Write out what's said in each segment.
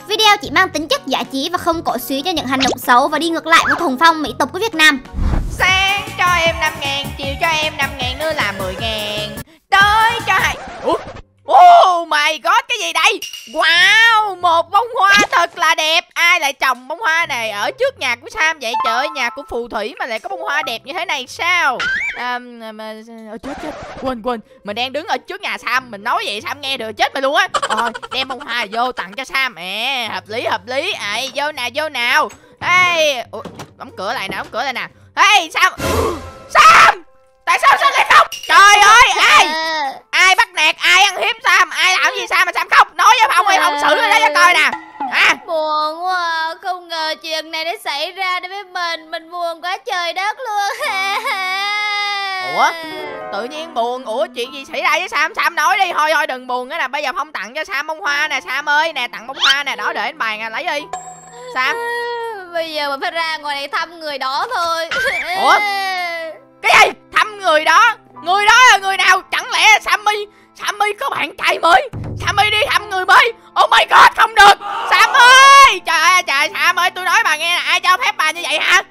Video chỉ mang tính chất giải trí và không cổ suý cho những hành động xấu và đi ngược lại với thuần phong mỹ tục của Việt Nam. Sáng cho em 5.000, chiều cho em 5.000 nữa là 10.000. Tới cho hai. Oh my god, cái gì đây? Wow, một bông hoa thật là đẹp. Ai lại trồng bông hoa này ở trước nhà của Sam vậy? Trời ơi, nhà của phù thủy mà lại có bông hoa đẹp như thế này sao? Chết, quên. Mình đang đứng ở trước nhà Sam, mình nói vậy Sam nghe được chết mày luôn á. Thôi, đem bông hoa vô tặng cho Sam. Hợp lý. Vô nào. Ê, đóng cửa lại nè. Ê, Sam! Tại sao Sam lại khóc? Trời ơi, ai bắt nạt, ai ăn hiếp Sam, ai làm gì Sam mà Sam khóc? Nói với Phong ơi, Phong xử nó cho coi nè. Buồn quá, không ngờ chuyện này đã xảy ra đối với mình buồn quá trời đất luôn. Ủa, tự nhiên buồn? Ủa, chuyện gì xảy ra với Sam? Sam nói đi, thôi đừng buồn nữa nè. Bây giờ Phong tặng cho Sam bông hoa nè. Sam ơi, nè, tặng bông hoa nè, đó để lên bàn nè, lấy đi Sam. Bây giờ mình phải ra ngoài này thăm người đó thôi. Ủa? Cái gì? Thăm người đó? Người đó là người nào? Chẳng lẽ Sammy có bạn trai mới? Sammy đi thăm người mới? Oh my god, không được. Sam ơi! Trời Sam ơi, tôi nói bà nghe là ai cho phép bà như vậy hả?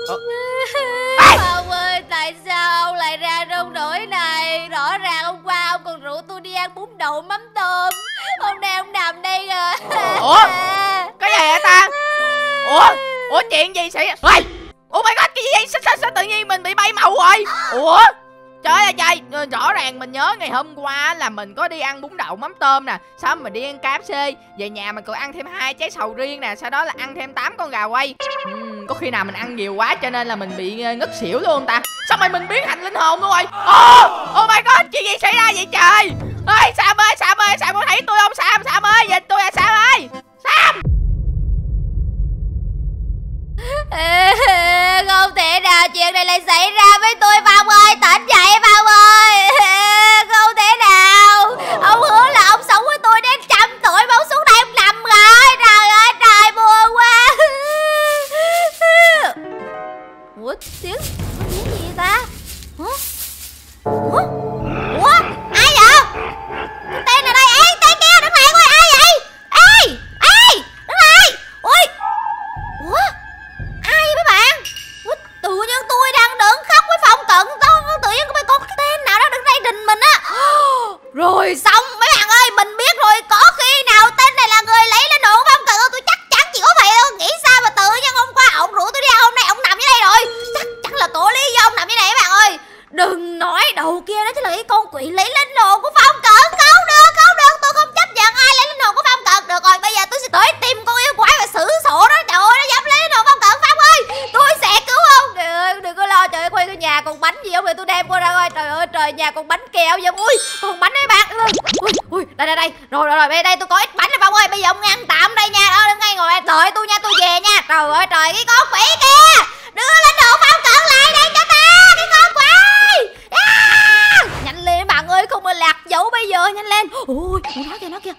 Ông ơi, tại sao ông lại ra nông nỗi này? Rõ ràng hôm qua ông còn rủ tôi đi ăn bún đậu mắm tôm. Hôm nay ông nằm đây rồi. Ủa? Cái gì vậy ta? Ủa chuyện gì xảy ra? Oh my god, cái gì vậy? Sao tự nhiên mình bị bay màu rồi? Ủa? Trời ơi trời, rõ ràng mình nhớ ngày hôm qua là mình có đi ăn bún đậu mắm tôm nè. Sau mình đi ăn KFC, về nhà mình còn ăn thêm 2 trái sầu riêng nè. Sau đó là ăn thêm 8 con gà quay. Có khi nào mình ăn nhiều quá cho nên là mình bị ngất xỉu luôn ta? Sao mày mình biến thành linh hồn luôn rồi? Oh my god, chuyện gì xảy ra vậy trời? Ê Sam ơi, Sam có thấy tôi không? Sam ơi, nhìn tôi là Sam ơi. Sam! Không thể nào chuyện này lại xảy ra với tôi. Phong ơi, tỉnh dậy Phong ơi. Không thể nào. Ông hứa là ông sống với tôi đến 100 tuổi mà ông xuống đây ông nằm rồi. Trời ơi trời, buồn quá. Ủa tiếng gì ta? Ủa ai vậy? Tên ở đây, tên kia đứng lại coi, ai vậy? Ê đứng lại. Ui, ủa ai vậy mấy bạn? Ủa, tự nhiên tôi đang đứng khóc với Phong Cận, tự nhiên có cái tên nào đó đứng đây rình mình á. Rồi xong mấy bạn ơi, mình biết rồi, có khi nào tên này là người lấy lên hồn Phong Cận không? Tôi chắc chắn chỉ có vậy thôi. Nghĩ sao mà tự nhiên hôm qua ông rủ tôi đi ăn, hôm nay ông nằm dưới đây rồi. Chắc chắn là có lý do ông nằm dưới đây các bạn ơi. Đừng nói đầu kia đó chính là cái con quỷ lấy linh hồn của Phong Cận. Không được, tôi không chấp nhận ai lấy linh hồn của Phong Cận. Được rồi, bây giờ tôi sẽ tới tìm con yêu quái và xử sổ đó. Trời ơi, nó dám lấy linh hồn Phong Cận. Phong ơi, tôi sẽ cứu ông. Trời ơi, đừng có lo. Trời ơi, quay cái nhà còn bánh gì không thì tôi đem qua ra coi. Trời ơi trời, nhà còn bánh kẹo vậy. Ui, còn bánh đấy bạn. Ui, đây. Rồi, đây tôi có ít bánh rồi Phong ơi. Bây giờ ông ăn tạm đây nha. Đó, đứng ngay ngồi đợi tôi nha, tôi về nha. Trời ơi trời, cái con quỷ kia đưa linh hồn Phong Cận lại đây cho ta, cái con quỷ. Nhanh lên bạn ơi, không mà lạc dấu bây giờ, nhanh lên. Ui, nó kìa.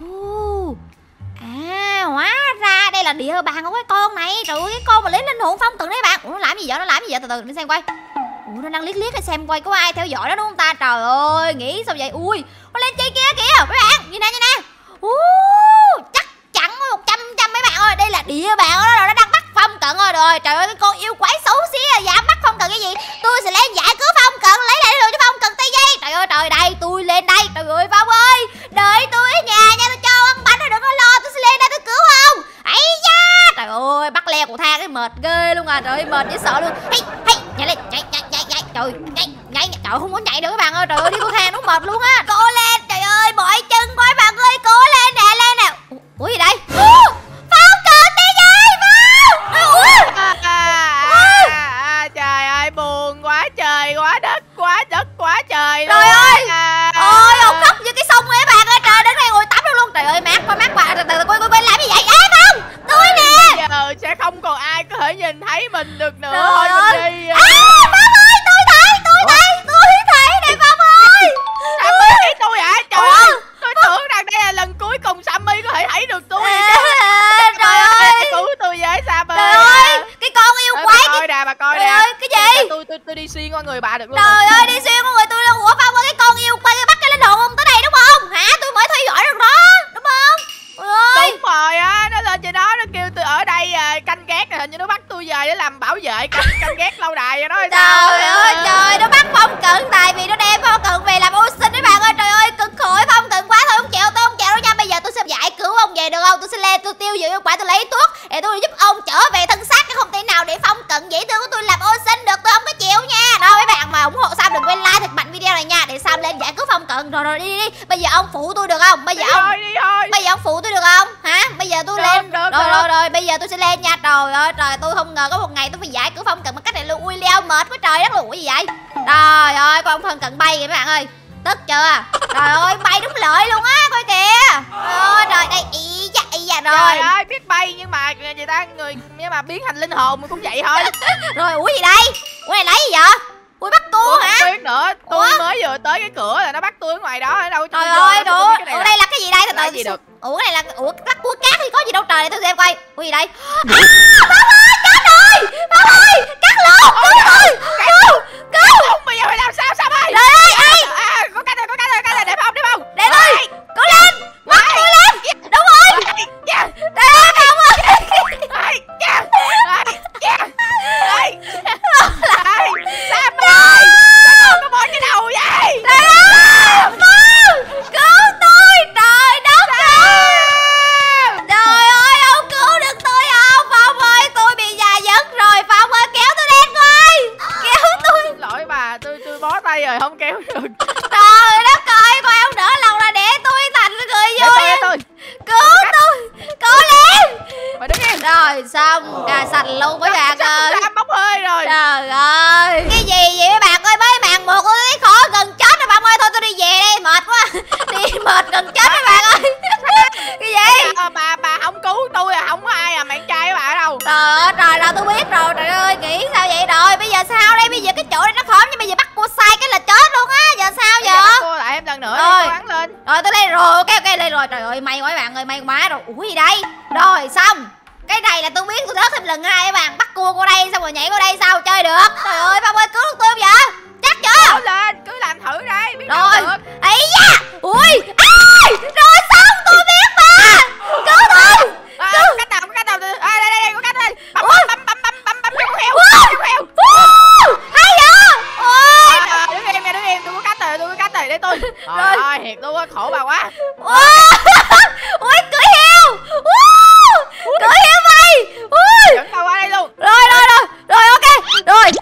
Hóa ra đây là địa bàn của cái con này. Trời ơi, cái con mà lấy linh hồn Phong Cận đấy bạn. Ủa, nó làm gì vậy? Từ từ để xem coi. Ủa, nó đang liếc để xem coi có ai theo dõi nó đúng không ta? Trời ơi, nghĩ sao vậy? Ui, nó lên trên kia kìa các bạn, nhìn nè. Chắc chắn 100 mấy bạn ơi, đây là địa bàn của nó rồi, nó đang bắt Phong Cận rồi. Trời ơi, cái con yêu quái xấu xí à, dám bắt Phong Cận cái gì? Tôi sẽ lên giải cứu Phong Cận, lấy lại đồ cho Phong Cận tay dây. Trời ơi trời, đây tôi lên đây. Trời ơi Phong ơi, đợi tôi ở nhà nha, tôi cho ăn bánh rồi, đừng có lo, tôi sẽ lên đây tôi cứu không. Ấy da, trời ơi, bắt leo cầu thang cái mệt ghê luôn à. Trời ơi, mệt dễ sợ luôn. Hey, nhảy lên, nhảy. Trời, nhảy. Trời, không muốn nhảy được các bạn ơi. Trời ơi, đi cầu thang nó mệt luôn á. Cố lên, trời ơi, mỏi chân quá bạn ơi, cố lên nè, Ủa gì đây? Phong Cận tay dây, trời ơi, buồn quá trời, quá đất, quá trời luôn. Trời ơi, ông khóc như cái sông ấy bạn ơi. Trời, đứng đây ngồi tắm luôn. Trời ơi, mát quá. Từ từ, quay làm gì vậy? Ê Phong, tôi nè. Bây giờ sẽ không còn ai có thể nhìn thấy mình được nữa. Trời Thôi ơi. mình đi. Phong ơi, tôi thấy nè Phong ơi. Sammy thấy tôi hả? Trời ơi, tôi tưởng rằng đây là lần cuối cùng Sammy có thể thấy được tôi. Trời ơi, cứu tôi với Sammy. trời ơi, cái con yêu quái. Bà coi nè. Cái gì? Tôi đi xuyên qua người bà được luôn. Trời ơi, đi xuyên qua người tôi luôn. Ủa Phong ơi, cái con yêu quái bắt cái linh hồn không tới đây đúng không? Hả? Tôi mới theo dõi được đó, đúng không? Đúng rồi á, đợi canh ghét lâu đài rồi đó. Trời ơi trời, nó bắt Phong Cận tại vì nó đem Phong Cận về làm ô sinh đấy bạn ơi. Trời ơi cực khổ Phong Cận quá, thôi không chịu, tôi không chịu đâu nha. Bây giờ tôi sẽ giải cứu ông về được không? Tôi sẽ lên tôi tiêu diệt yêu quái, tôi lấy thuốc để tôi giúp ông trở về thân xác, chứ không thể nào để Phong Cận dễ thương của tôi làm ô sinh được, tôi không có chịu nha. Đâu mấy bạn mà ủng hộ Sam đừng quên like thật mạnh video này nha, để Sam lên giải cứu Phong Cận. Rồi đi. Bây giờ ông phụ tôi được không? Bây giờ ông phụ tôi được không? Hả? Bây giờ tôi lên. Rồi bây giờ tôi sẽ lên nha. Trời ơi trời, tôi không ngờ có một ngày tôi phải giải cứu Phong Cận bằng cách này luôn. Ui leo mệt quá trời đất luôn. Cái gì vậy? Trời ơi con Phong Cận bay kìa mấy bạn ơi. Tức chưa? Trời ơi bay đúng lợi luôn á, coi kìa. Trời đây ý dạ rồi. Trời ơi biết bay nhưng mà người ta nhưng mà biến thành linh hồn mình cũng vậy thôi. Rồi ủa gì đây? Ủa này lấy gì vậy? Ui bắt cua hả? Không biết nữa, tôi mới vừa tới cái cửa là nó bắt tôi ở ngoài đó, ở đâu. Trời ơi ở đây là cái gì đây? Từ gì được? Ủa cái này là bắt cua cát thì có gì đâu trời, để tôi xem coi. Ủa gì đây? Bác ơi chết rồi, bác ơi cắt luôn, cứu. Bây giờ phải làm sao Sam ơi? Trời ơi ai? Có cách rồi, đẹp không? Để tôi, cố lên, bắt tôi lên. Đúng rồi. Trời ơi không ơi. Sam ơi, sao con có mỗi cái đầu vậy? Trời ơi, cứu tôi, trời đất ơi. Trời ơi, ông cứu được tôi không? Phong ơi, tôi bị già giấc rồi. Phong ơi, kéo tôi lên coi. Kéo tôi. Lỗi bà, tôi bó tay rồi, không kéo được. Trời đất ơi, coi ông đỡ lòng là để tôi thành người vui. Để tôi. Cứu tôi, cố lên. Mày đứng yên. Rồi xong, sạch luôn mấy bạn ơi. Sam bốc hơi rồi. Trời ơi, cái gì vậy mấy bạn ơi? Mới màn một tôi thấy khó gần chết rồi bạn ơi. Thôi tôi đi về đây, mệt quá. Đi mệt gần chết mấy bạn ơi. Cái gì? Bà không cứu tôi à? Không có ai à, bạn trai của bà ở đâu? Trời ơi trời, rồi tôi biết rồi. Trời ơi nghĩ sao vậy? Rồi bây giờ sao đây? Bây giờ cái chỗ này nó khóm, nhưng bây giờ bắt cua sai cái là chết luôn á. Giờ sao Bây giờ? bắt cua lại em lần nữa đi, cố gắng lên. Rồi tôi đây rồi, ok lên rồi. Trời ơi may quá bạn ơi, may quá rồi. Ủa gì đây? Rồi xong. Cái này là tôi biết, tôi rớt thêm lần hai các bạn. Bắt cua qua đây xong rồi nhảy qua đây sao chơi được? Trời ơi Phong ơi cứu được tôi không vậy? Chắc chưa? Cố lên, cứ làm thử đây, biết đâu Rồi được. ấy da. Ui rồi xong tôi biết mà. Cứu tôi. Cách nào đây có cách đây. Bấm cho con heo. Hay vậy? Ôi Đứng im, tôi có cách rồi để tôi. Trời ơi thiệt luôn á, khổ bà quá. Ui cưỡi heo. Cưỡi heo mày. Dẫn tao qua đây luôn. Rồi ok. Rồi.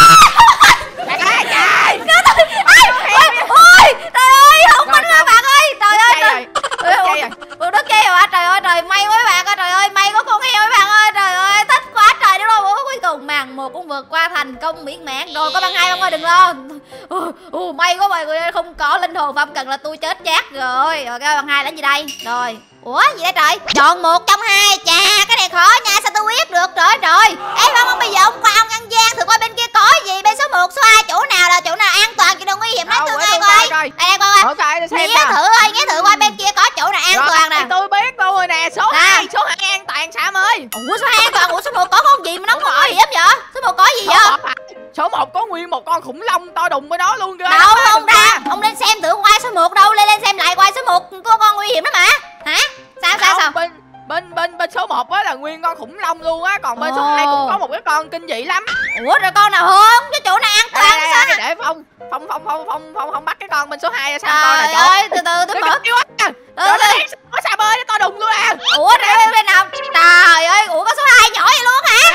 Trời ơi không có nữa bạn ơi. Trời ơi đất chơi rồi. Trời ơi trời, may quá bạn ơi. Trời ơi may có con heo các bạn ơi. Trời ơi thích quá trời đúng không? Cuối cùng màn 1 cũng vượt qua thành công miễn mãn. Rồi có băng 2 không ơi, đừng lo. May quá mọi người ơi, không có linh hồn Phong Cận là tôi chết chát rồi. Rồi cái băng 2 là gì đây? Rồi ủa gì đây trời? Chọn 1 trong 2. Chà cái này khó nha, sao tôi biết được? Trời. Ê Phong bây giờ ông qua ông ăn gian thử coi bên kia có gì. Bên số 1 số 2 chỗ nào là chỗ nào an toàn, chỗ nào nguy hiểm nói tôi nghe coi. Đây con ơi. Nghe thử coi bên kia có chỗ nào an toàn nè. Tôi biết rồi nè, số 2 an toàn Sam ơi. Ủa số 2 an toàn? Ủa số 1 có con gì mà nó không nguy hiểm vậy? Số 1 có gì vậy? Số 1 có nguyên một con khủng long to đùng với nó luôn kìa. Đâu không ra. Ông lên xem thử qua số 1 đâu. Lên xem lại coi số 1 có con nguy hiểm đó mà. Hả? Sao? Bên số 1 á là nguyên con khủng long luôn á, còn bên số 2 cũng có một cái con kinh dị lắm. Ủa rồi con nào hơn? Cái chỗ nào an toàn sao? Để Phong bắt cái con bên số 2 sao con là chỗ. Trời ơi từ tôi mở. Nó Sam ơi, nó to đùng luôn à. Ủa rồi bên nào? Trời ơi, ủa có số 2 nhỏ vậy luôn hả?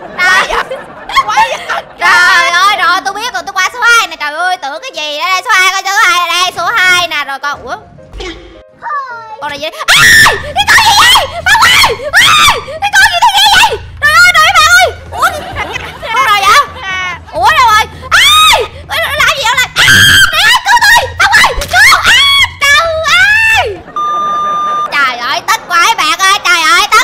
Trời ơi rồi tôi biết rồi, tôi qua số 2 nè. Trời ơi tưởng cái gì đây? Số 2 coi số 2 đây, số 2 nè. Rồi con ủa con này gì? Cái con gì vậy? Phong ơi! Cái con gì đây vậy? Trời ơi bạn ơi! Ủa con nào vậy? Ủa đâu rồi? Nó làm gì vậy? Cứu tôi! Phong ơi! Cứu! Trời ơi! Trời ơi tức quá bạn ơi! Trời ơi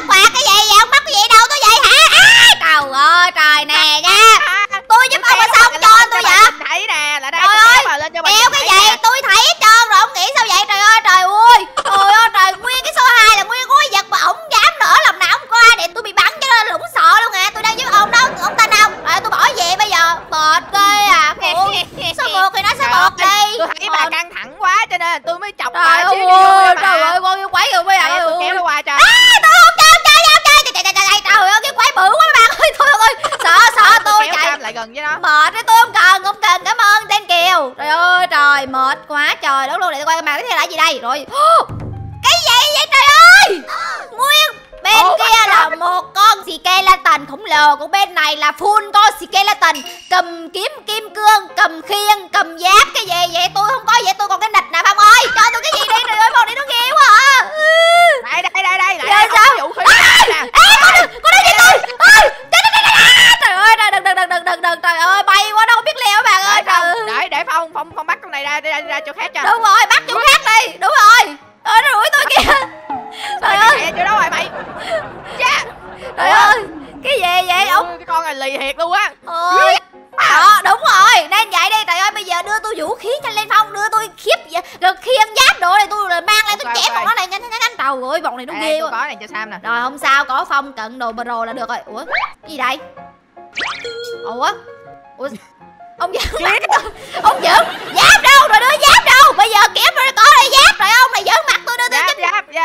full con skeleton, cầm kiếm kim cương, cầm khiên, cầm giáp. Cái gì vậy? Tôi không có vậy, tôi còn cái nịch nè Phong ơi. Cho tôi cái gì đi, trời ơi Phong này nó ghê quá à. Đây Rồi sao? vũ khí nè. Con đang gì tôi? Trời ơi, đừng, trời ơi, bay quá đâu biết leo các bạn ơi. Để Phong bắt con này ra chỗ khác cho. Đúng rồi, bắt chỗ khác đi. Đúng rồi. Ơi nó đuổi tôi kìa. Trời ơi, chỗ đó rồi mày. trời ơi, cái gì vậy ông? Cái con này lì thiệt luôn á. Ôi, đó, đúng rồi, nên vậy đi. Trời ơi, bây giờ đưa tôi vũ khí nhanh lên Phong, đưa tôi rồi khiên giáp đồ này, tôi mang lại tôi chém bọn nó này nhanh. Trời ơi, bọn này nó ghê quá. quá. Có này cho Sam nè. Rồi không sao, có Phong cận đồ pro là được rồi. Ủa, cái gì đây? Ủa, ông giỡn mặt tôi. Ông giỡn giáp đâu rồi, đưa giáp đâu? Bây giờ kiếm rồi có đây giáp rồi, ông này giỡn mặt tôi, đưa tôi Giáp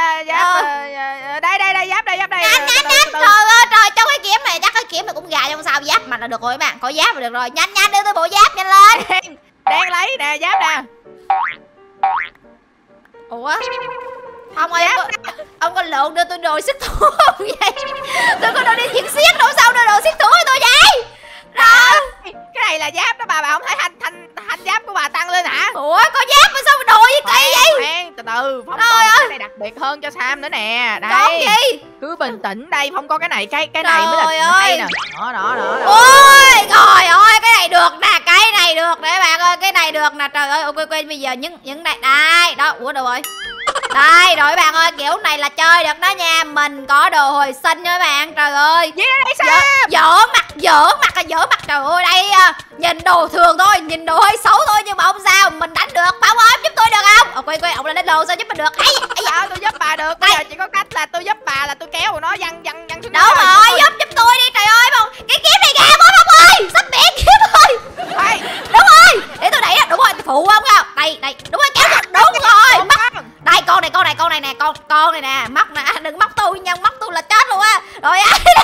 đây giáp đây. Nhanh trời ơi trời, trong cái kiếm này chắc cái kiếm này cũng gà trong sao, giáp mặt là được rồi các bạn, có giáp là được rồi. Nhanh đưa tôi bộ giáp nhanh lên. Đang lấy nè, giáp nè. Ủa ông ơi, ông có lộn đưa tôi đồ sức thủ không vậy? Tôi có đồ đi diễn xiếc đâu, sao đưa đồ sức thủ cho tôi vậy? Rồi cái này là giáp đó bà không thấy thanh giáp của bà tăng lên hả? Ủa có giáp mà sao mà đồ gì kỳ vậy? Khoan, từ từ, Phong còn cái này đặc biệt hơn cho Sam nữa nè. Đây. Còn gì? Cứ bình tĩnh đây, Phong có cái này, cái này mới là hay nè. Đó. Ôi trời ơi, cái này được nè, cái này được nè bạn ơi, cái này được nè. Trời ơi, ok quên bây giờ những này đây, đó, ủa đâu rồi? Đây rồi bạn ơi, kiểu này là chơi được đó nha. Mình có đồ hồi sinh nha các bạn. Trời ơi, dở mặt trời ơi. Đây nhìn đồ thường thôi, nhìn đồ hơi xấu thôi, nhưng mà không sao, mình đánh được. Bảo ơi giúp tôi được không? Quên ông lên đồ sao giúp mình được? Sao tôi giúp bà được? Bây giờ chỉ có cách là tôi giúp bà là tôi kéo nó văng xuống. Đúng rồi, giúp tôi đi. Trời ơi Phong, cái kiếm này ghê quá Phong ơi, sắp bẻ kiếm rồi. Đúng rồi, để tôi đẩy đó. Đúng rồi, tôi phụ không không? Đây, đúng rồi, kéo được. Đúng rồi, móc. Đây con này nè, con này nè, móc nè, đừng móc tôi nha, móc tôi là chết luôn á. Rồi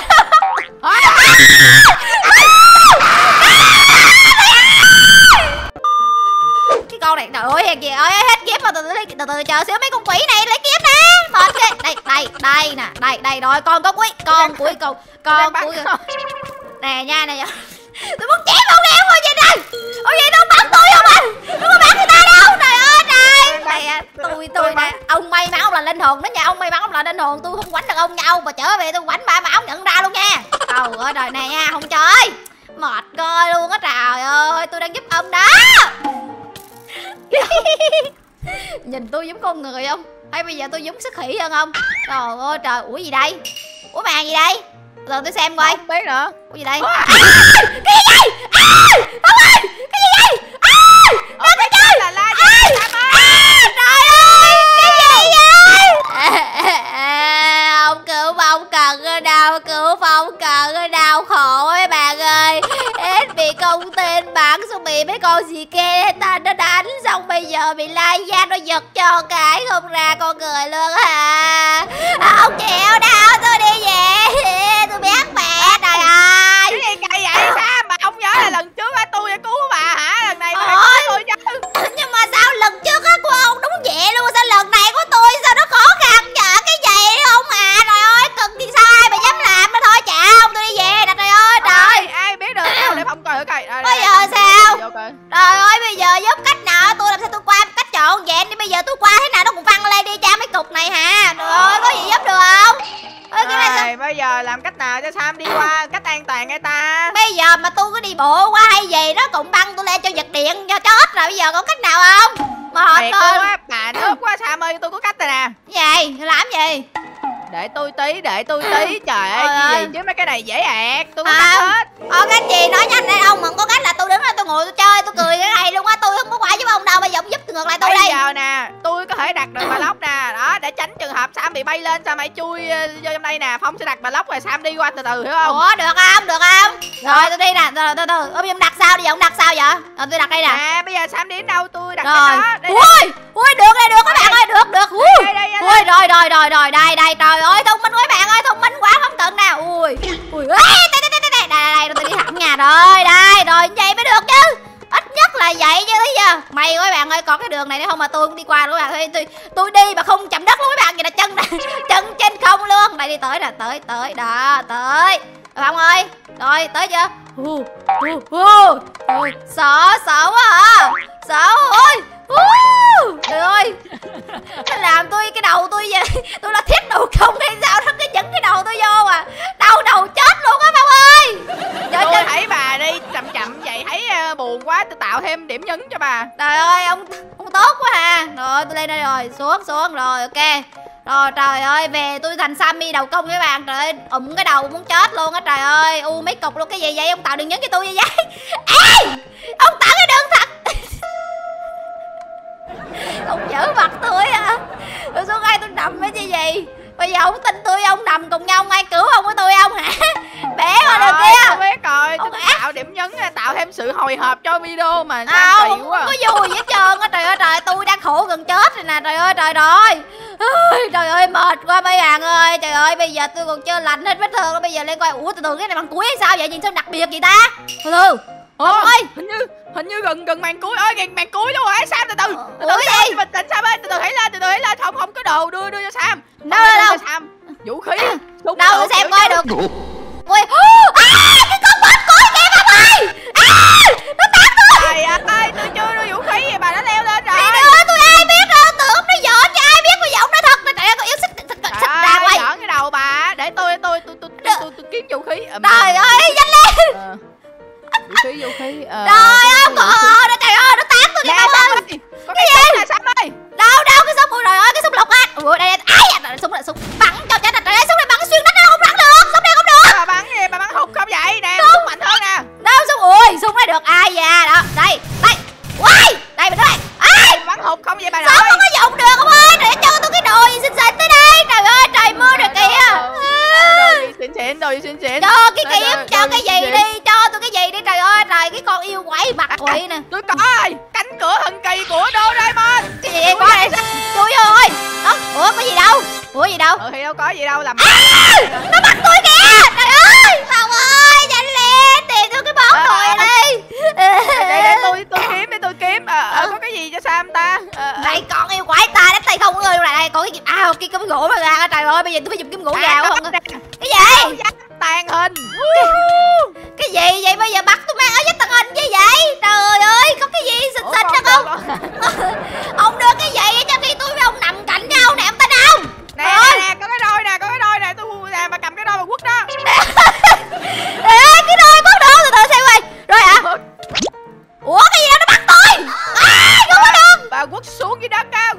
cái con này trời ơi, hàng gì ơi, hết kiếm mà từ từ chờ xíu, mấy con quỷ này lấy kiếm nè. Mệt ghê. Đây nè, đây rồi, con cuối cùng. Nè nha nè. Tôi muốn chém ông em thôi vậy đây. Ông gì đâu bắn tôi không anh? Đâu có bắn người ta đâu. Trời ơi trời. Đây tôi nè. Ông may mắn ông là linh hồn đó nha. Ông may mắn ông là linh hồn. Tôi không quánh được ông nha. Ông mà trở về tôi quánh bà mà ông nhận ra luôn nha. Trời ơi trời này nha. Không chơi. Mệt coi luôn á trời ơi. Tôi đang giúp ông đó. Nhìn tôi giống con người không? Hay bây giờ tôi giống sức khỉ hơn không? Trời ơi trời. Ủa gì đây? Ủa màn gì đây? Rồi tôi xem coi. Không biết nữa. Ủa gì đây? Cái gì vậy? Không ơi! Cái gì vậy? Nó tôi chơi! Trời ơi! Cái gì vậy? Ông cứu Phong cần ở đâu? Cứu Phong cần ở đâu? Khổ mấy bạn ơi. Hết bị công tên bắn xong bị mấy con gì kia ta nó đánh, xong bây giờ bị lai da nó giật cho cái không ra con người luôn hả? Không chịu đâu, tôi đi về. Tôi biết mẹ trời ơi. Cái gì kỳ vậy? Sao mà ông nhớ là lần trước á tôi đã cứu bà hả? Lần này bà cứu tôi chứ. Nhưng mà sao lần trước á của ông đúng vậy luôn, sao lần này của tôi sao nó khó khăn vậy? Cái gì không à? Trời ơi, cần gì sao ai mà dám làm nó thôi chả không, tôi đi về nè. Trời ơi trời. Ai biết được để Phong coi thử coi. Bây giờ sao? Trời ơi bây giờ giúp cách nào? Tôi làm sao tôi qua cách trọn vẹn đi, bây giờ tôi qua thế nào nó cũng văng lên đi cha mấy cục này hả? Trời ơi có gì giúp được không? Ơi, cái này sao? Bây giờ làm cách nào cho Sam đi qua cách an toàn ngay ta? Bây giờ mà tôi cứ đi bộ qua hay gì nó cũng băng tôi lên cho giật điện cho chết rồi, bây giờ có cách nào không? Mà thiệt luôn á, bà nước quá Sam ơi, tôi có cách rồi nè. Gì? Làm gì? Để tôi tí. Trời ơi, cái gì chứ mấy cái này dễ ẹt. Tôi có cách hết. Cách gì nói nhanh đây ông, mà có cách là tôi đứng đó tôi ngồi tôi chơi tôi cười cái này luôn á, tôi không có quả giúp ông đâu, bây giờ ông giúp ngược lại tôi đây. Bây giờ nè, tôi có thể đặt được bà lóc nè, đó để tránh trường hợp Sam bị bay lên, Sam hãy chui vô trong đây nè, Phong sẽ đặt bà lóc rồi Sam đi qua từ từ hiểu không? Ủa được không? Rồi tôi đi nè, từ từ. Ông đặt sao bây giờ, ông đặt sao vậy? Rồi tôi đặt đây nè. Bây giờ Sam đi đến đâu tôi đặt rồi. Đây đó. Ui được các bạn ơi, được. Ui rồi đây trời ơi thông minh quá các bạn ơi, thông minh quá không cần nào. Ui đây tôi đi thẳng nhà rồi rồi vậy mới được chứ, ít nhất là vậy chứ thấy chưa? May quá các bạn ơi, còn cái đường này nữa không mà tôi cũng đi qua luôn các bạn ơi, tôi đi mà không chạm đất luôn các bạn, vậy là chân trên không luôn. Đây đi tới nè, tới đó tới Phong ơi. Rồi tới chưa? Sợ quá à. Sợ ơi. Trời ơi. Nó làm tôi cái đầu tôi vậy. Tôi là thiết đầu công hay sao nó cứ dẫn cái đầu tôi vô à. Đầu chết luôn á Phong ơi. Tôi thấy bà đi chậm chậm vậy thấy buồn quá, tôi tạo thêm điểm nhấn cho bà. Trời ơi ông tốt quá à. Rồi tôi lên đây rồi. Xuống rồi ok. Rồi trời ơi về tôi thành Sammy đầu công các bạn. Trời ơi cái đầu muốn chết luôn á. Trời ơi mấy cục luôn cái gì vậy. Ông tạo đường nhấn cho tôi vậy. Ê ông tạo cái đường thật. Ông giỡn mặt tôi à. Tôi xuống đây tôi nằm với cái gì. Bây giờ ông tin tôi ông nằm cùng nhau, ai cứu ông với tôi không hả? Bé qua đường kia. Tôi biết rồi, tôi tạo điểm nhấn, tạo thêm sự hồi hộp cho video mà sao kỳ quá. Không có vui gì hết trơn á. Trời ơi trời, tôi đang khổ gần chết rồi nè. Trời ơi trời rồi. Trời ơi mệt quá mấy bạn ơi. Trời ơi bây giờ tôi còn chưa lạnh hết vết thương. Bây giờ lên coi. Ủa từ từ cái này bằng cuối hay sao vậy? Nhìn sao đặc biệt vậy ta? Từ từ. Ôi hình như gần màn cuối ơi, gần màn cuối luôn rồi. Sam từ từ cái gì? bình tĩnh Sam ơi, từ từ hãy lên không có đồ đưa cho Sam. Đâu Sam vũ khí đâu tôi xem coi được. Ui cái con bot coi kìa bà ơi. Nó tát tôi. Trời ơi tôi chưa đưa vũ khí vậy bà đã leo lên rồi. Đi nữa tôi ai biết đâu, tưởng nó giỡn chứ ai biết bây giờ ông nói thật là trời ơi con yêu xích ra quay. Giỡn cái đầu bà, để tôi kiếm vũ khí. Trời ơi nhanh lên. Vũ khí trời ơi nó trời ơi nó tát tôi kìa Phong ơi. Có cái gì nè Sam ơi. Đâu cái súng trời ơi cái súng lục á. Ui đây ai súng bắn cho chết. Trời ơi súng này bắn xuyên đất nó không bắn được. Súng này không được. Bà bắn gì bà bắn hụt không vậy nè, súng mạnh hơn nè. Đâu súng ui súng này được ai da đó đây ui đây mình đây bắn hụt không vậy bà nội. Súng không có dùng được ông ơi. Để cho tôi cái đồ gì xinh xinh tới đây. Trời ơi trời mưa rồi kìa. Đồ gì xịn cho cái kiếm cho cái gì đi, cho tôi cái gì đi. Trời ơi trời cái con yêu quái mặt quỷ nè. Tôi có rồi cánh cửa thần kỳ của Doraemon. Cái gì em có đây chui vô rồi. Ủa có gì đâu. Thì đâu có gì đâu làm nó bắt tôi kìa. Trời ơi Phong ơi nhanh lên tìm tôi cái bóng rồi đi. để tôi kiếm có cái gì cho Sam ta. Đây con yêu quái ta đánh tay không ơi. Đây có cái kiếm gỗ mà ra. Trời ơi bây giờ tôi phải dùng kiếm gỗ gào không. Cái gì tàn hình. cái gì vậy bây giờ bắt tôi mang áo giáp tàng hình chứ vậy. Trời ơi có cái gì xịn xịn đó không. Ông đưa cái gì cho khi tôi với ông nằm cạnh nhau nè ông ta đâu. Nè có cái đôi nè tôi nè bà cầm cái đôi bà quất đó. Cái đôi quất đó từ từ xem coi. Rồi hả? Ủa cái gì đó nó bắt tôi. Không có được. Bà quất xuống dưới đất á,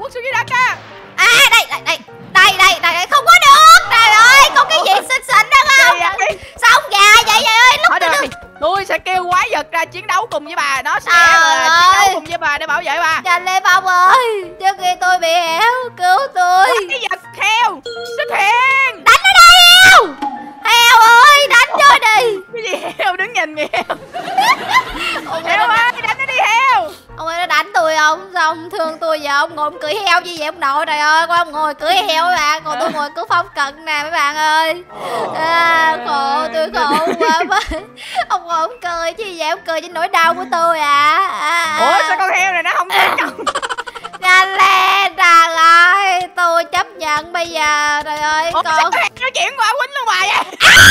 đây không có được. Trời ơi có cái gì xinh xinh đó không. Sao ông gà vậy ơi lúc tôi sẽ kêu quái vật ra chiến đấu cùng với bà. Nó sẽ chiến đấu cùng với bà để bảo vệ bà. nhanh lên Phong ơi trước khi tôi bị héo cứu tôi. Cái vật heo xuất hiện. Đánh nó đi heo ơi đánh cho đi. Cái gì heo đứng nhìn kìa. Heo ơi đánh nó đi heo. Ông ơi nó đánh tôi không sao ông thương tôi vậy. Ông ngồi ông cưỡi heo như vậy ông nội. Trời ơi con ông ngồi cưỡi heo mấy bạn. Còn tôi ngồi cứu Phong Cận nè mấy bạn ơi. Khổ tôi khổ quá. Ông ngồi ông cười chứ vậy. Ông cười trên nỗi đau của tôi Ủa sao con heo này nó không thấy chồng. nhanh lên trời ơi tôi chấp nhận bây giờ. Trời ơi con heo nó chuyển qua quýnh luôn bà vậy.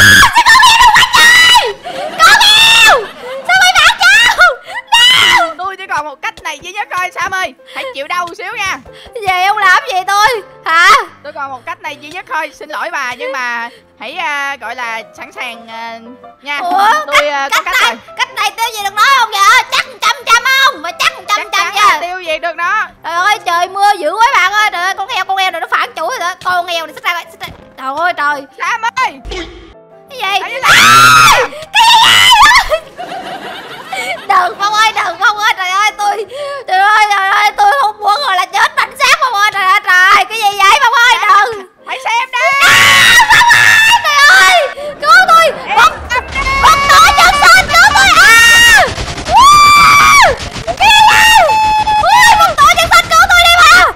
Con heo sao mấy bạn cháu. Tôi chỉ còn một cách này duy nhất thôi Sam ơi. Hãy chịu đau xíu nha. Gì ông làm gì tôi hả? Tôi còn một cách này duy nhất thôi. Xin lỗi bà nhưng mà hãy gọi là sẵn sàng nha. Ủa, tôi có cách rồi. Cách này tiêu gì được nó không vậy? Chắc 100 không? Mà chắc 100 nha. Tiêu diệt được nó. Trời ơi trời mưa dữ quá bạn ơi. Trời ơi con heo này nó phản chủ rồi đó. Con heo này xích ra. Trời ơi trời. Sam ơi. Cái gì? Cái gì? Đừng Phong ơi trời ơi tôi không muốn gọi là chết bánh xác Phong ơi. Trời ơi trời cái gì vậy Phong ơi đừng. Hãy xem đi. Phong ơi trời ơi cứu tôi. Bật tổ chân sinh cứu tôi. Cái gì? Bật tổ chân sinh cứu tôi đi mà.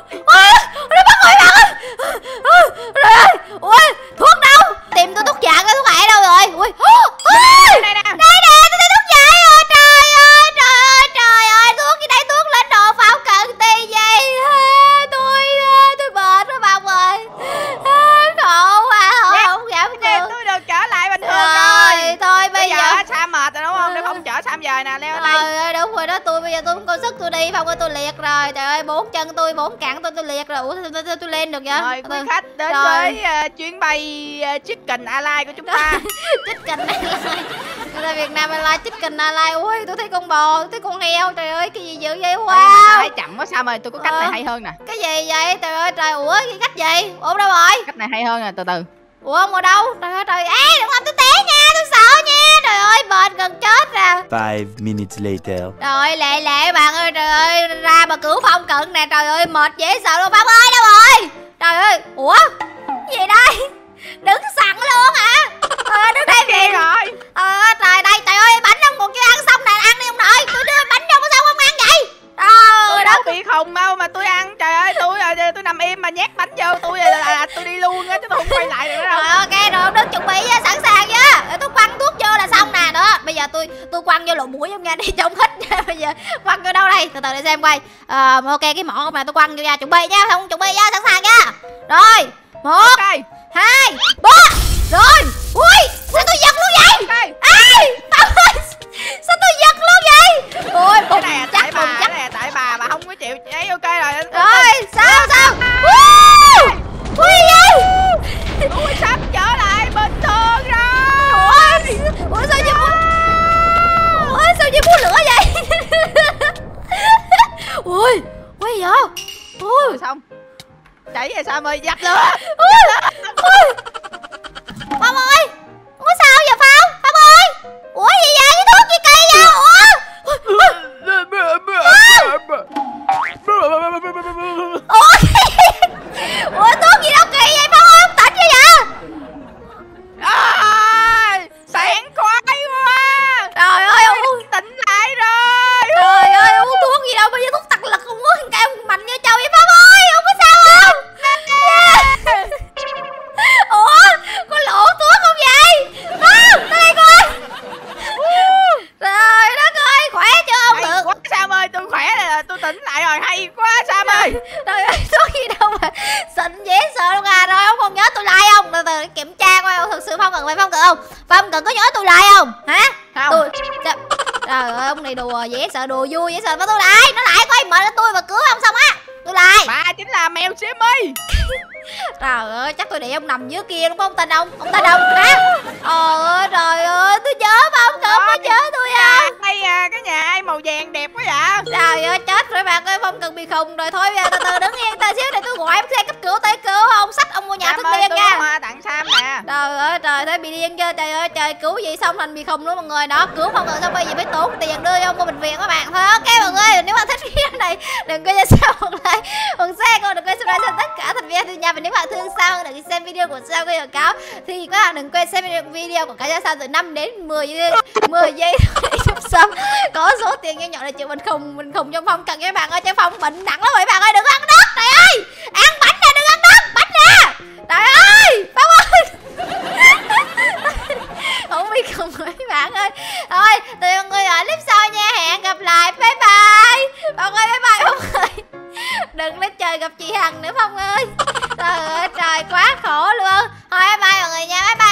Nó bắt người bạn ơi. Ui thuốc đâu? Tìm tôi thuốc dạng Phong ơi tôi liệt rồi. Trời ơi 4 chân tôi 4 cẳng tôi liệt rồi. Ủa tôi lên được vậy? Mời quý khách đến Rồi. với chuyến bay Chicken Airlines của chúng ta. Chicken Airlines. Người ta Việt Nam Airlines Chicken Airlines. Ui tôi thấy con bò, tôi thấy con heo. Trời ơi cái gì dữ vậy? Ê, mà sao Wow. thấy chậm quá sao mà tôi có cách này hay hơn nè. Cái gì vậy? Trời ơi trời. Ủa cái cách gì? Ủa đâu rồi? Cách này hay hơn nè, từ từ. Ủa ông ở đâu? Trời ơi trời. Ê đừng làm tôi té nha, tôi sợ nha. Trời ơi bền gần chết ra. 5 minutes later. Trời ơi lẹ bạn ơi, trời ơi ra mà cứu Phong cận nè. Trời ơi mệt dễ sợ luôn. Phong ơi đâu rồi? Trời ơi. Ủa gì đây? Đứng sẵn luôn hả? Đứng đây Kia rồi. trời đây trời ơi bánh ông còn chưa ăn xong nè, ăn đi ông nội. Tôi đưa bánh đâu có sao không ăn vậy? Tôi Trời đâu đất. bị khùng đâu mà tôi ăn. Trời ơi tôi nằm im mà nhét bánh vô tôi là tôi đi luôn á chứ tôi không quay lại được đâu. Rồi ok rồi ông đứng chuẩn bị nha, sẵn sàng nha. Để tôi quăng thuốc vô là xong nè. Đó bây giờ tôi quăng vô lỗ mũi trong nha, đi chống hít nha. Bây giờ quăng vô đâu đây? Từ từ để xem quay. Ok cái mỏ mà tôi quăng vô nha, chuẩn bị nha, không chuẩn bị nha, sẵn sàng nha. Rồi 1 Ok. 2 3 rồi. Ui sao tôi giật luôn vậy? Ok. Ê Phong ơi, sao tôi giật luôn vậy? Ôi Cái bùng này là chắc tại bùng bà, chắc. cái này là tại bà không có chịu ấy. Ok rồi. Rồi sao ui vậy? Tôi sắp trở lại bình thường rồi. Ủa sao như muốn lửa vậy? Ui ui vậy? Ui Rồi xong. Chảy về sao ơi, dập lửa. Phong ơi, có sao vậy Phong? Phong ơi, ủa gì vậy? Cái thuốc gì kỳ vậy? Ủa thuốc gì đâu kỳ vậy Phong ơi? Không tỉnh vậy vậy? Sảng khoái quá. Trời ơi ông Tỉnh lại rồi. trời ơi uống thuốc gì đâu, bây giờ thuốc tặc lực không uống cái ông mạnh như trâu vậy Phong ơi, không có sao không? Ủa có lỗ thuốc không vậy? Tới đây coi. Trời đất ơi khỏe chưa ông Hay được? quá Sam ơi, tôi khỏe rồi, tôi tỉnh lại rồi. Hay quá Sam ơi. Trời ơi thuốc gì đâu mà xịn dễ sợ luôn à. Rồi ông còn nhớ tôi lại không? Từ từ kiểm tra coi thực sự Phong cần Phong cần không? Phong cần có nhớ tôi lại không? Hả? Không. Tôi trời ơi ông này đùa dễ sợ, đùa vui dễ sợ. Mà tôi lại nó lại coi mệt lên tôi mà cứu ông xong á. Tôi lại. Bà chính là mèo Simmy. Trời ơi chắc tôi để ông nằm dưới kia đúng không? Tin ông tin ông hả? Trời ơi tôi nhớ mà ông cần có nhớ tôi không? Hay à, cái nhà ai màu vàng đẹp quá vậy. Trời ơi chết rồi bạn ơi, Phong cần bị khùng rồi. Thôi từ từ đứng yên ta xíu để tôi gọi xe cấp cứu tới cứu ông, xách ông vô nhà Sam thức ơi, điên tôi nha. có hoa tặng Sam nè. Trời ơi trời thấy bị điên chưa? Trời ơi trời cứu gì xong thành bị khùng nữa mọi người. Đó cứu Phong cần xong bây giờ phải tốn tiền đưa cho ông vô bệnh viện các bạn. Thôi ok mọi người, nếu mà thích video này đừng quên cho Sao một like một share, còn đừng quên subscribe cho tất cả thành viên nhà. Và nếu bạn thương Sao đừng xem video của Sao gây quảng cáo thì các bạn đừng quên xem video của cả nhà Sao từ 5 đến 10 giây để giúp Sao có số tiền nhỏ nhỏ để chịu mình khùng trong Phong cần các bạn ơi. Cho Phong bệnh nặng lắm rồi các bạn ơi, đừng ăn đất. Trời ơi ăn bánh nè, đừng ăn đất bánh nè. Trời ơi Phong ơi không biết khùng rồi các bạn ơi. Thôi tụi mọi người ở clip sau nha, hẹn gặp lại, bye bye Phong ơi, bye bye Phong ơi. Đừng lên trời gặp chị Hằng nữa Phong ơi. Trời ơi trời quá khổ luôn. Thôi bye bye mọi người nha, bye bye.